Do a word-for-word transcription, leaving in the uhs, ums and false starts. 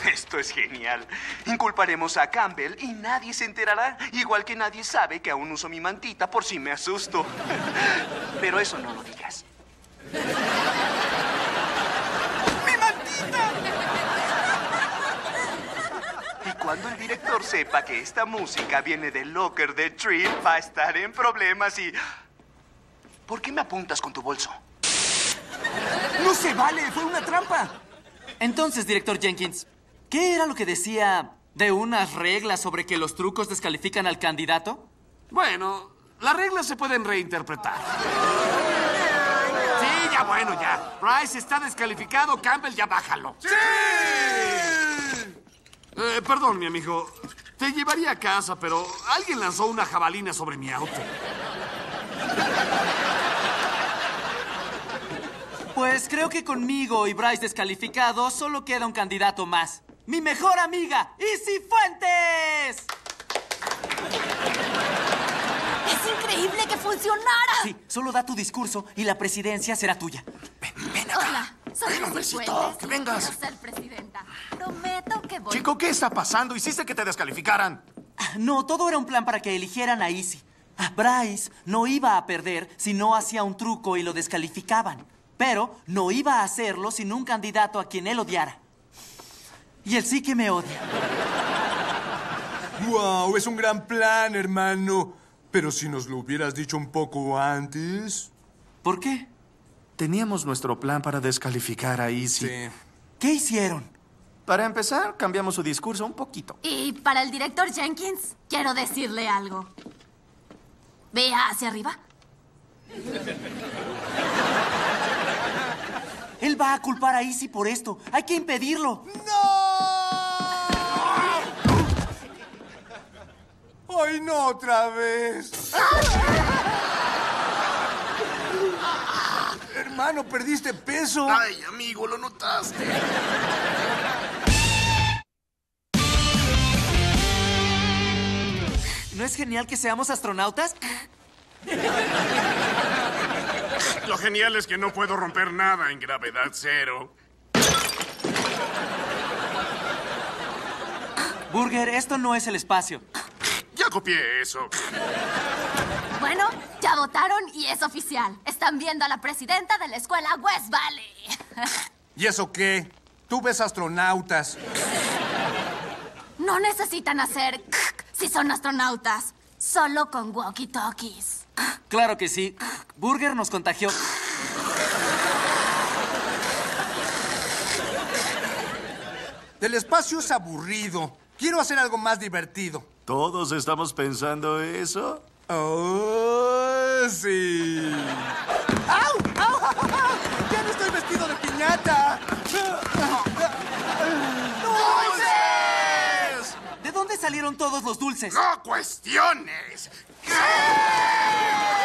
Esto es genial. Inculparemos a Campbell y nadie se enterará. Igual que nadie sabe que aún uso mi mantita por si me asusto. Pero eso no lo digas. ¡Mi mantita! Y cuando el director sepa que esta música viene del locker de Trip, va a estar en problemas y... ¿Por qué me apuntas con tu bolso? ¡No se vale! ¡Fue una trampa! Entonces, director Jenkins, ¿qué era lo que decía de unas reglas sobre que los trucos descalifican al candidato? Bueno, las reglas se pueden reinterpretar. Sí, ya bueno, ya. Bryce está descalificado, Campbell, ya bájalo. ¡Sí! Eh, perdón, mi amigo. Te llevaría a casa, pero alguien lanzó una jabalina sobre mi auto. Pues creo que conmigo y Bryce descalificado solo queda un candidato más. ¡Mi mejor amiga, Izzy Fuentes! ¡Es increíble que funcionara! Sí, solo da tu discurso y la presidencia será tuya. Ven, ven acá. Hola, soy Ven, Izzy hombrecito, Fuentes. que vengas. Quiero ser presidenta. Prometo que voy... Chico, ¿qué está pasando? ¿Hiciste que te descalificaran? Ah, No, todo era un plan para que eligieran a Izzy. Ah, Bryce no iba a perder si no hacía un truco y lo descalificaban. Pero no iba a hacerlo sin un candidato a quien él odiara. Y él sí que me odia. ¡Wow! Es un gran plan, hermano. Pero si nos lo hubieras dicho un poco antes... ¿Por qué? Teníamos nuestro plan para descalificar a Izzy. Sí. ¿Qué hicieron? Para empezar, cambiamos su discurso un poquito. Y para el director Jenkins, quiero decirle algo. Vea hacia arriba. Él va a culpar a Izzy por esto. Hay que impedirlo. ¡Ay, no otra vez! Hermano, perdiste peso. Ay, amigo, ¿lo notaste? ¿No es genial que seamos astronautas? Lo genial es que no puedo romper nada en gravedad cero. Burger, esto no es el espacio. Ya copié eso. Bueno, ya votaron y es oficial. Están viendo a la presidenta de la escuela West Valley. ¿Y eso qué? Tú ves astronautas. No necesitan hacer si son astronautas. Solo con walkie-talkies. Claro que sí. Burger nos contagió. El espacio es aburrido. Quiero hacer algo más divertido. ¿Todos estamos pensando eso? ¡Oh, sí! ¡Au! ¡Au! ¡Ya no estoy vestido de piñata! ¡Dulces! ¿De dónde salieron todos los dulces? ¡No cuestiones!